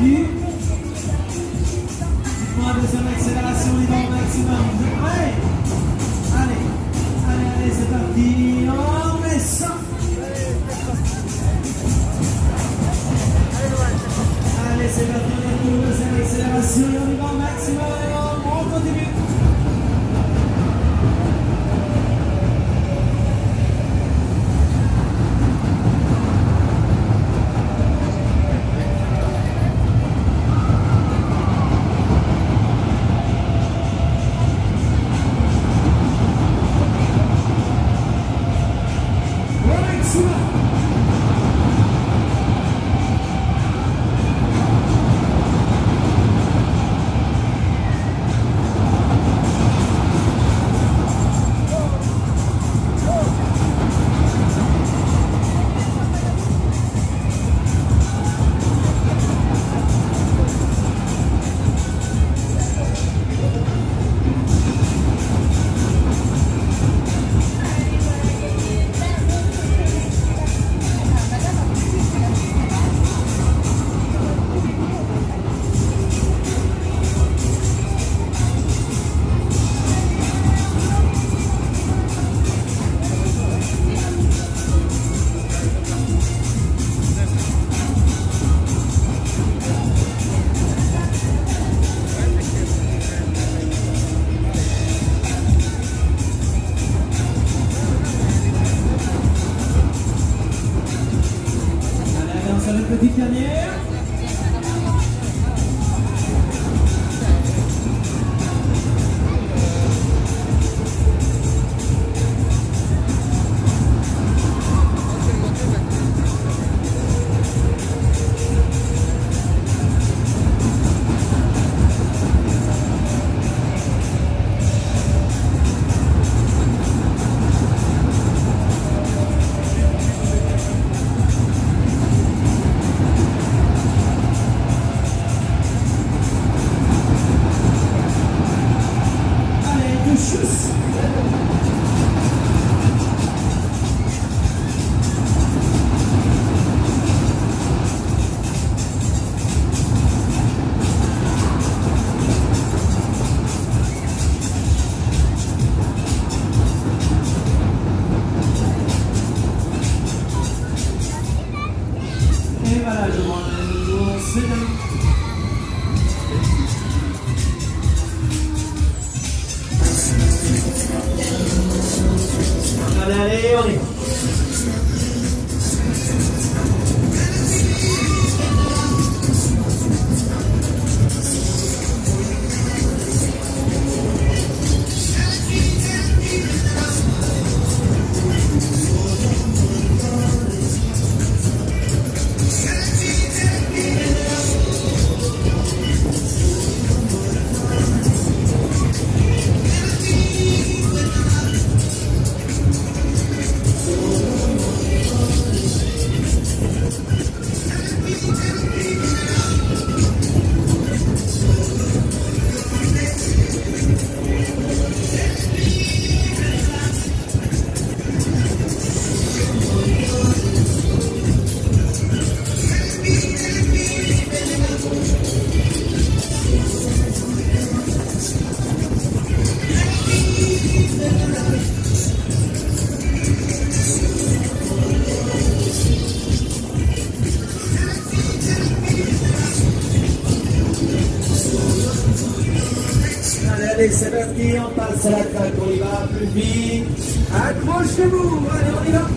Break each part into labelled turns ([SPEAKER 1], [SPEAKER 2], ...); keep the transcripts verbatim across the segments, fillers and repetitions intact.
[SPEAKER 1] continue. Dites-moi deuxième accélération, on y va au maximum. Vous êtes prêts? Allez, allez, allez, c'est parti. On met ça. Allez, c'est parti, on est pour deuxième accélération, on y va au maximum. On continue. Petite dernière. Et voilà, je vois un nouveau sédan. Allez, allez, on y va. Allez, c'est parti, on passe à la traque, on y va plus vite. Accrochez-vous, allez, on y va.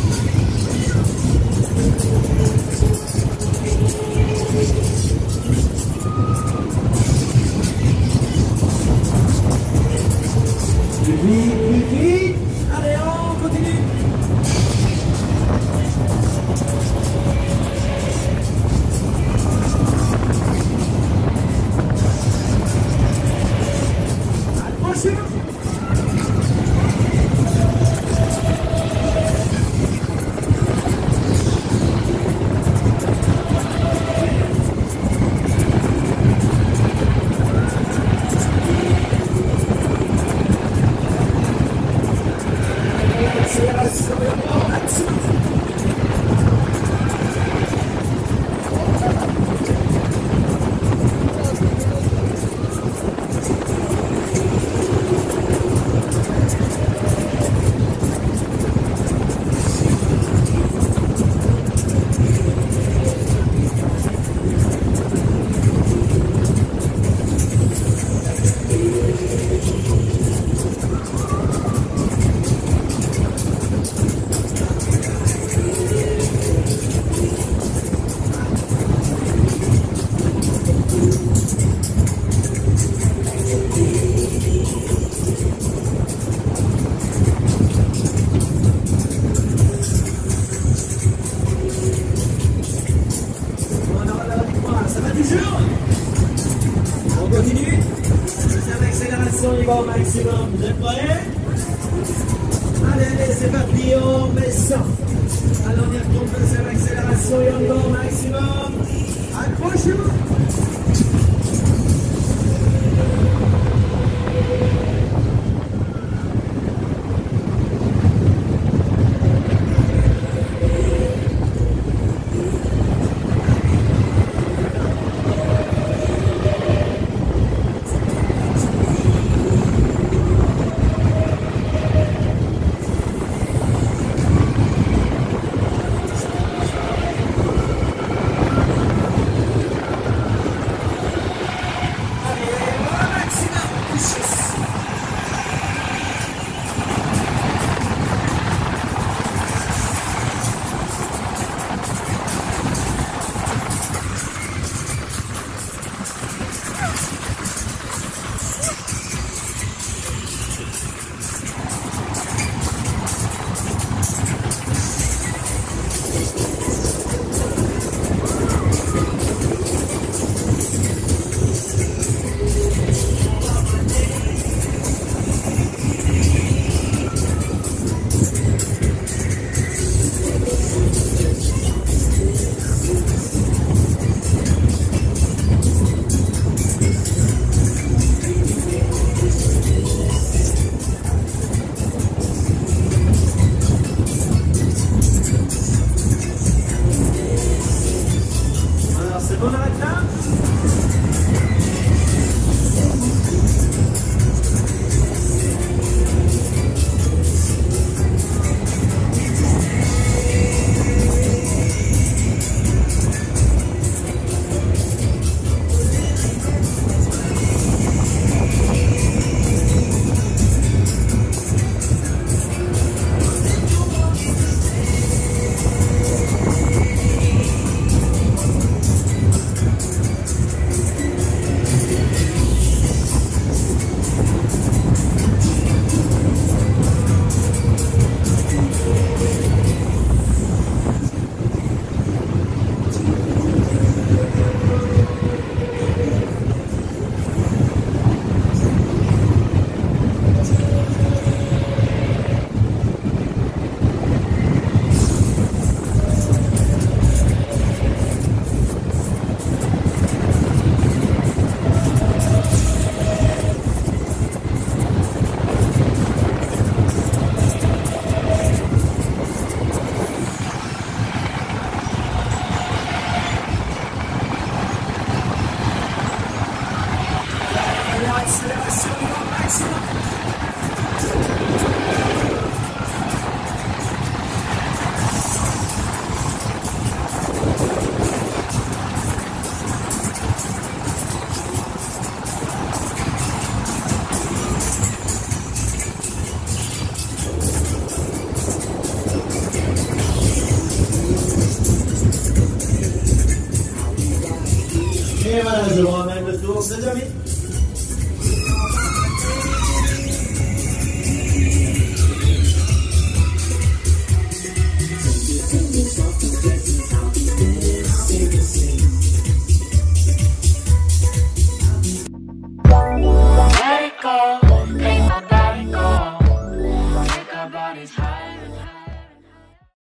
[SPEAKER 1] Plus vite, plus vite. Allez, on continue. Ça va toujours? On continue. Deuxième accélération, il va au maximum. Vous êtes prêts? Allez, allez, c'est parti, on met cent. Alors on y retourne, deuxième accélération et on y va au maximum. Accrochez-vous. On arrête là. Accélération au maximum. Et voilà, je vous ramène le tour, c'est terminé.
[SPEAKER 2] Let it go, make my body go, make our bodies high.